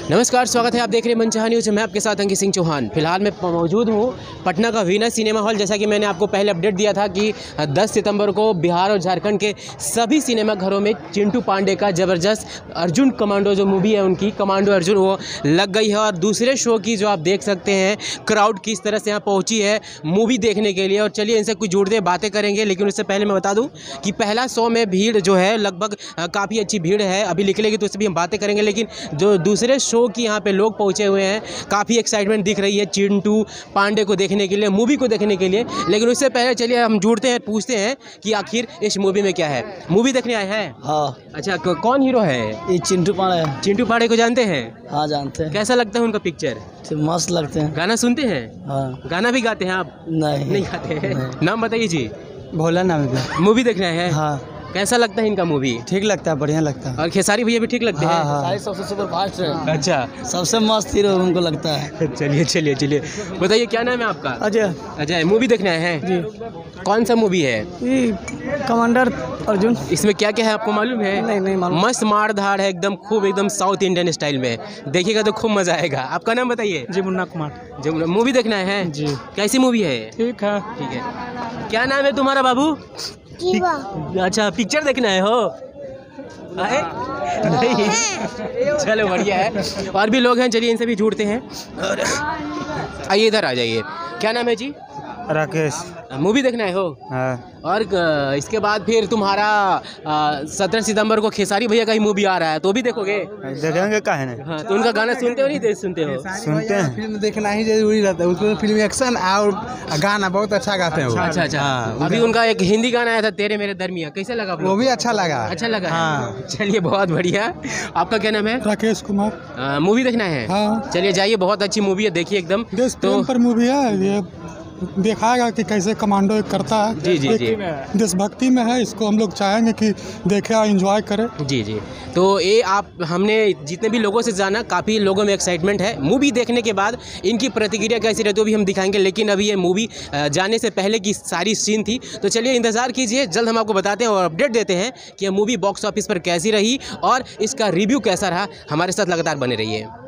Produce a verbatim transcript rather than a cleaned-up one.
नमस्कार, स्वागत है। आप देख रहे हैं मनचाहा न्यूज़। मैं आपके साथ अंकित सिंह चौहान। फिलहाल मैं मौजूद हूँ पटना का वीनस सिनेमा हॉल। जैसा कि मैंने आपको पहले अपडेट दिया था कि दस सितंबर को बिहार और झारखंड के सभी सिनेमा घरों में चिंटू पांडे का ज़बरदस्त अर्जुन कमांडो जो मूवी है उनकी कमांडो अर्जुन वो लग गई है। और दूसरे शो की जो आप देख सकते हैं क्राउड किस तरह से यहाँ पहुँची है मूवी देखने के लिए। और चलिए इनसे कुछ जुड़ते बातें करेंगे, लेकिन उससे पहले मैं बता दूँ कि पहला शो में भीड़ जो है लगभग काफ़ी अच्छी भीड़ है, अभी निकलेगी तो उससे भी हम बातें करेंगे। लेकिन जो दूसरे शो की यहाँ पे लोग पहुँचे हुए हैं, काफ़ी एक्साइटमेंट दिख रही है चिंटू पांडे को देखने के लिए, मूवी को देखने के लिए। लेकिन उससे पहले चलिए हम जुड़ते हैं, पूछते हैं कि आखिर इस मूवी में क्या है। मूवी देखने आए हैं? हाँ। अच्छा, कौन हीरो है? ये चिंटू पांडे। चिंटू पांडे को जानते हैं? हाँ जानते हैं। कैसा लगता है उनका पिक्चर? मस्त लगते हैं। गाना सुनते हैं? हाँ। गाना भी गाते हैं आप? नहीं नहीं गाते हैं। नाम बताइए जी। भोला नाम है। मूवी देखना है? हाँ। कैसा लगता है इनका मूवी? ठीक लगता है, बढ़िया लगता है। और खेसारी भैया भी ठीक लगते हैं? हाँ, हाँ। सबसे सुपर फास्ट है। अच्छा, सबसे मस्त हीरो उनको लगता है। चलिए चलिए चलिए बताइए क्या नाम है आपका? अजय। अजय, मूवी देखने आए हैं जी। कौन सा मूवी है? ये कमांडर अर्जुन। इसमें क्या क्या है आपको मालूम है? नहीं नहीं मालूम। मस्त मार धाड़ है एकदम, खूब एकदम साउथ इंडियन स्टाइल में, देखिएगा तो खूब मजा आएगा। आपका नाम बताइए। जी मुन्ना कुमार। जो मूवी देखना है जी। कैसी मूवी है? ठीक है। ठीक है। क्या नाम है तुम्हारा बाबू? अच्छा, पिक्चर देखना है हो? आए? नहीं। चलो बढ़िया है। और भी लोग हैं, चलिए इनसे भी जुड़ते हैं। आइए इधर आ जाइए। क्या नाम है जी? राकेश। मूवी देखना है हो? हाँ। और इसके बाद फिर तुम्हारा सत्रह सितंबर को खेसारी भैया का ही मूवी आ रहा है, तो भी देखोगे? देखेंगे काहे नहीं। हाँ, तो उनका गाना सुनते हो नहीं दे, सुनते हो? सुनते हैं। फिल्म देखना ही जरूरी रहता है, उसमें फिल्म एक्शन और गाना बहुत अच्छा गाते हैं वो। अच्छा अच्छा। हाँ, अभी उनका एक हिंदी गाना आया था तेरे मेरे दरमिया, कैसा लगा? वो भी अच्छा लगा। अच्छा लगा? हाँ। चलिए बहुत बढ़िया। आपका क्या नाम है? राकेश कुमार। मूवी देखना है? हाँ। चलिए जाइए, बहुत अच्छी मूवी है, देखिए एकदम। देश प्रेम पर मूवी है, ये दिखाएगा कि कैसे कमांडो एक करता है। जी जी जी। देशभक्ति में है, इसको हम लोग चाहेंगे कि देखें और एंजॉय करें। जी जी। तो ये आप हमने जितने भी लोगों से जाना, काफ़ी लोगों में एक्साइटमेंट है। मूवी देखने के बाद इनकी प्रतिक्रिया कैसी रहती है भी हम दिखाएंगे। लेकिन अभी ये मूवी जाने से पहले की सारी सीन थी, तो चलिए इंतज़ार कीजिए, जल्द हम आपको बताते हैं और अपडेट देते हैं कि ये मूवी बॉक्स ऑफिस पर कैसी रही और इसका रिव्यू कैसा रहा। हमारे साथ लगातार बने रहिए।